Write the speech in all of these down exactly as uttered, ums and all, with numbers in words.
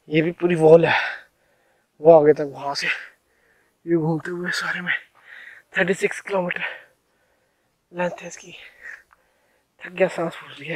ये भी पूरी वॉल है, वो आगे तक वहां से ये घूमते हुए सारे में थर्टी सिक्स किलोमीटर लेंथ है इसकी। थक गया, सांस फूल रही है।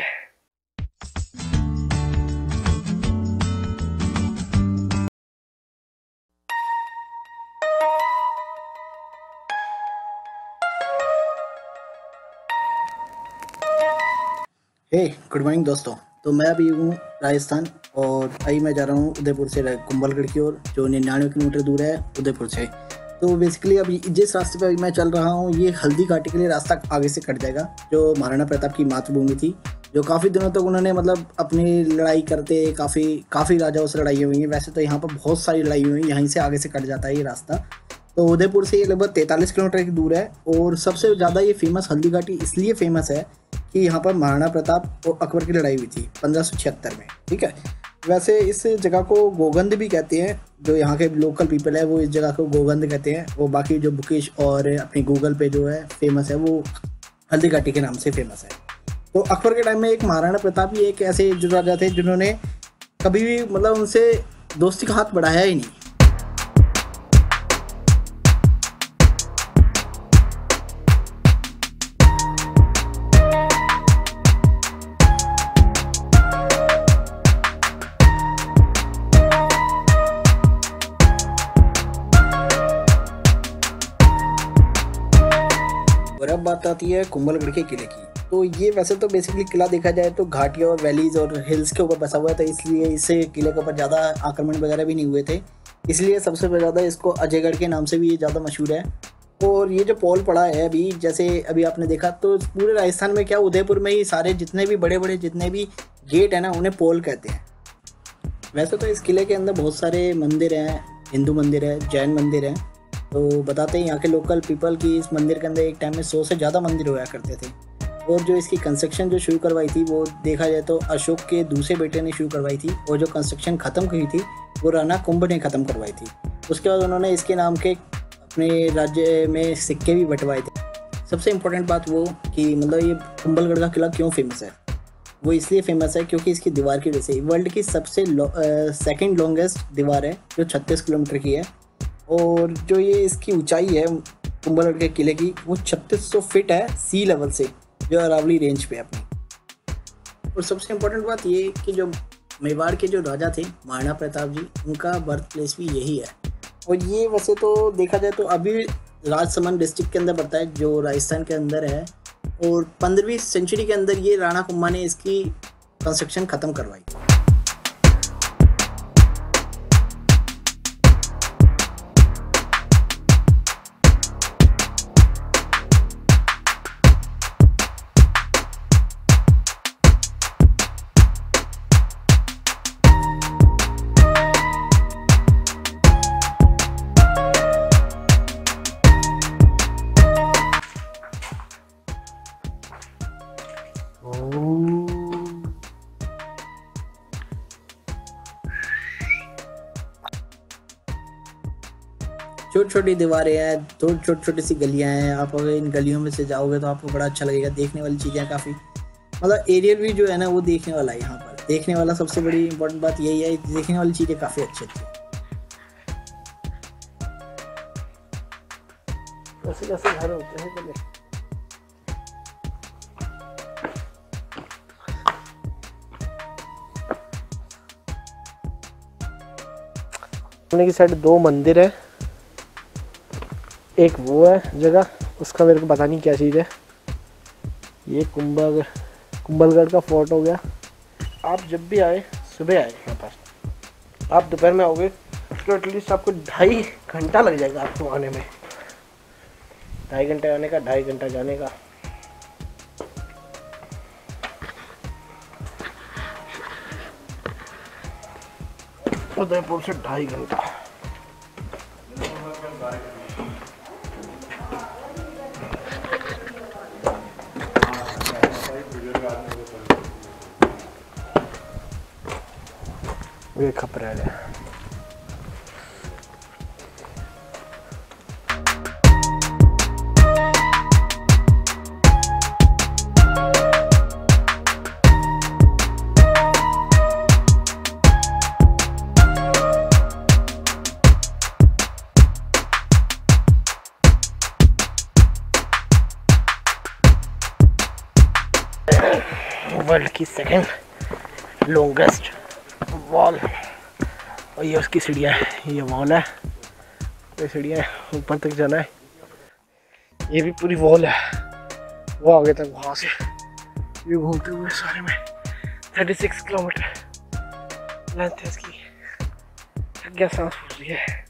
हे गुड मॉर्निंग दोस्तों। तो मैं अभी हूँ राजस्थान और अभी मैं जा रहा हूँ उदयपुर से कुंभलगढ़ की ओर, जो निन्यानवे किलोमीटर दूर है उदयपुर से। तो बेसिकली अभी जिस रास्ते पे अभी मैं चल रहा हूँ, ये हल्दी घाटी के लिए रास्ता आगे से कट जाएगा, जो महाराणा प्रताप की मातृभूमि थी, जो काफ़ी दिनों तक उन्होंने मतलब अपनी लड़ाई करते काफ़ी काफ़ी राजाओं से लड़ाई हुई है। वैसे तो यहाँ पर बहुत सारी लड़ाई हुई है, यहीं से आगे से कट जाता है ये रास्ता। तो उदयपुर से ये लगभग तैंतालीस किलोमीटर की दूर है। और सबसे ज़्यादा ये फेमस हल्दी घाटी इसलिए फेमस है कि यहाँ पर महाराणा प्रताप और अकबर की लड़ाई हुई थी पंद्रह सौ छिहत्तर में। ठीक है, वैसे इस जगह को गोगंद भी कहते हैं, जो यहाँ के लोकल पीपल है वो इस जगह को गोगंद कहते हैं। वो बाकी जो बुकिश और अपनी गूगल पे जो है फेमस है, वो हल्दी घाटी के नाम से फेमस है। तो अकबर के टाइम में एक महाराणा प्रताप ही एक ऐसे जो राजा थे जिन्होंने कभी भी मतलब उनसे दोस्ती का हाथ बढ़ाया ही नहीं। और अब बात आती है कुंभलगढ़ के किले की। तो ये वैसे तो बेसिकली किला देखा जाए तो घाटियों और वैलीज और हिल्स के ऊपर बसा हुआ है, तो इसलिए इसे किले के ऊपर ज़्यादा आक्रमण वगैरह भी नहीं हुए थे, इसलिए सबसे ज़्यादा इसको अजयगढ़ के नाम से भी ये ज़्यादा मशहूर है। और ये जो पोल पड़ा है अभी, जैसे अभी आपने देखा, तो पूरे राजस्थान में क्या उदयपुर में ही सारे जितने भी बड़े बड़े जितने भी गेट हैं ना, उन्हें पोल कहते हैं। वैसे तो इस किले के अंदर बहुत सारे मंदिर हैं, हिंदू मंदिर है, जैन मंदिर हैं। तो बताते हैं यहाँ के लोकल पीपल की इस मंदिर के अंदर एक टाइम में सौ से ज़्यादा मंदिर हुआ करते थे। और जो इसकी कंस्ट्रक्शन जो शुरू करवाई थी, वो देखा जाए तो अशोक के दूसरे बेटे ने शुरू करवाई थी, और जो कंस्ट्रक्शन ख़त्म की थी वो राणा कुंभ ने ख़त्म करवाई थी। उसके बाद उन्होंने इसके नाम के अपने राज्य में सिक्के भी बंटवाए थे। सबसे इम्पोर्टेंट बात वो कि मतलब ये कुंभलगढ़ का किला क्यों फेमस है, वो इसलिए फेमस है क्योंकि इसकी दीवार की वजह से वर्ल्ड की सबसे सेकेंड लॉन्गेस्ट दीवार है, जो छत्तीस किलोमीटर की है। और जो ये इसकी ऊंचाई है कुंभलगढ़ के किले की, वो छत्तीस सौ फीट है सी लेवल से, जो अरावली रेंज पे है अपनी। और सबसे इम्पोर्टेंट बात ये कि जो मेवाड़ के जो राजा थे महाराणा प्रताप जी, उनका बर्थ प्लेस भी यही है। और ये वैसे तो देखा जाए तो अभी राजसमंद डिस्ट्रिक्ट के अंदर पड़ता है, जो राजस्थान के अंदर है। और पंद्रहवीं सेंचुरी के अंदर ये राणा कुंभा ने इसकी कंस्ट्रक्शन ख़त्म करवाई। छोटी छोटी दीवारें हैं, छोटी छोटी छोटी सी गलियां हैं। आप अगर इन गलियों में से जाओगे तो आपको बड़ा अच्छा लगेगा। देखने वाली चीज़ें काफ़ी, मतलब एरियल भी जो है ना वो देखने वाला है। यहाँ पर देखने वाला सबसे बड़ी इंपॉर्टेंट बात यही है, देखने वाली चीज़ें काफ़ी अच्छी अच्छी हैं। जैसे जैसे घर होते हैं पहले सामने की साइड दो मंदिर है, एक वो है जगह, उसका मेरे को पता नहीं क्या चीज़ है। ये कुंभल कुंभलगढ़ का फोर्ट हो गया। आप जब भी आए, सुबह आए यहाँ पर, आप दोपहर में आओगे तो एटलीस्ट आपको ढाई घंटा लग जाएगा आपको आने में। ढाई घंटे आने का, ढाई घंटा जाने का। उदयपुर से ढाई घंटा। ये खपरा है। वर्ल्ड की सेकंड लॉन्गेस्ट वॉल। और ये उसकी सीढ़ियाँ है, ये वॉल है, ये सीढ़ियाँ है, ऊपर तक जाना है। ये भी पूरी वॉल है, वो आगे तक वहाँ से ये घूमते हुए सारे में छत्तीस किलोमीटर लेंथ है इसकी। थक गया, सांस फूल रही है।